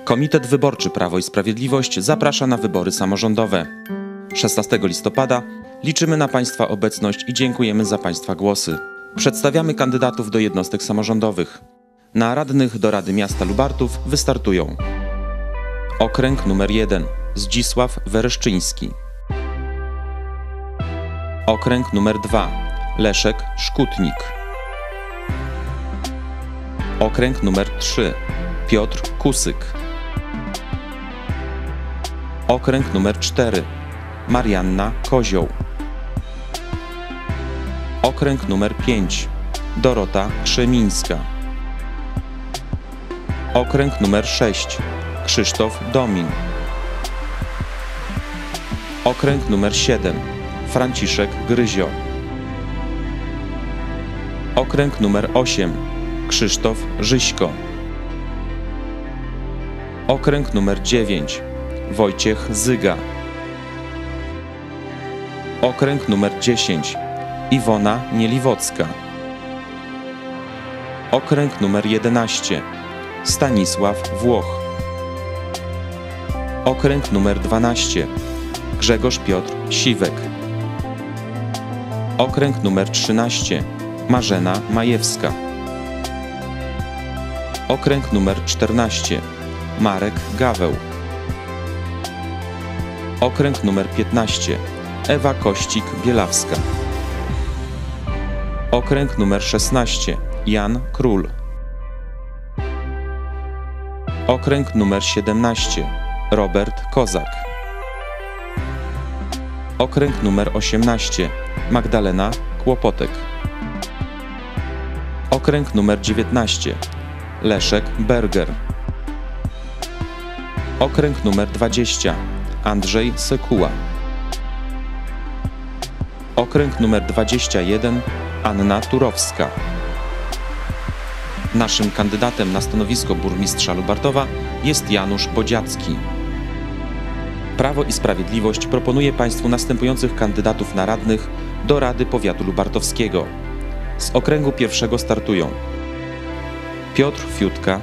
Komitet Wyborczy Prawo i Sprawiedliwość zaprasza na wybory samorządowe. 16 listopada liczymy na Państwa obecność i dziękujemy za Państwa głosy. Przedstawiamy kandydatów do jednostek samorządowych. Na radnych do Rady Miasta Lubartów wystartują: Okręg nr 1 Zdzisław Wereszczyński. Okręg nr 2 Leszek Szkutnik. Okręg nr 3 Piotr Kusyk. Okręg nr 4 Marianna Kozioł. Okręg nr 5 Dorota Krzemińska. Okręg nr 6 Krzysztof Domin. Okręg nr 7 Franciszek Gryzio. Okręg nr 8 Krzysztof Żyśko. Okręg nr 9 Wojciech Zyga. Okręg nr 10 Iwona Nieliwocka. Okręg nr 11 Stanisław Włoch. Okręg nr 12 Grzegorz Piotr Siwek. Okręg nr 13 Marzena Majewska. Okręg nr 14 Marek Gaweł. Okręg nr 15 Ewa Kościk-Bielawska. Okręg nr 16 Jan Król. Okręg nr 17 Robert Kozak. Okręg nr 18 Magdalena Kłopotek. Okręg nr 19 Leszek Berger. Okręg nr 20 Andrzej Sekuła. Okręg nr 21 Anna Turowska. Naszym kandydatem na stanowisko burmistrza Lubartowa jest Janusz Bodziacki. Prawo i Sprawiedliwość proponuje Państwu następujących kandydatów na radnych do Rady Powiatu Lubartowskiego. Z okręgu pierwszego startują Piotr Fiutka,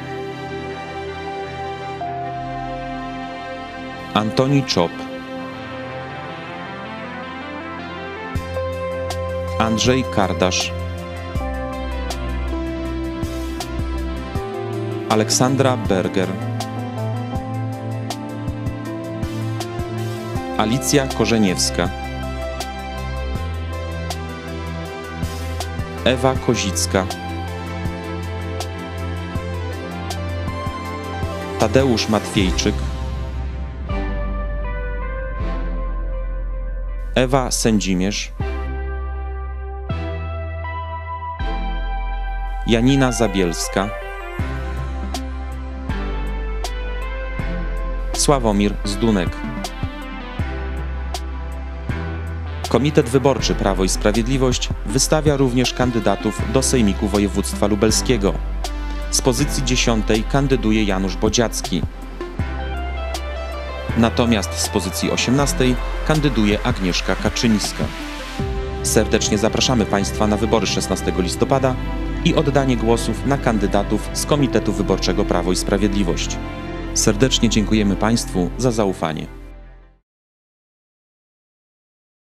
Antoni Czop, Andrzej Kardasz, Aleksandra Berger, Alicja Korzeniewska, Ewa Kozicka, Tadeusz Matwiejczyk, Ewa Sędzimierz, Janina Zabielska, Sławomir Zdunek. Komitet Wyborczy Prawo i Sprawiedliwość wystawia również kandydatów do Sejmiku Województwa Lubelskiego. Z pozycji 10 kandyduje Janusz Bodziacki. Natomiast z pozycji 18 kandyduje Agnieszka Kaczyńska. Serdecznie zapraszamy Państwa na wybory 16 listopada i oddanie głosów na kandydatów z Komitetu Wyborczego Prawo i Sprawiedliwość. Serdecznie dziękujemy Państwu za zaufanie.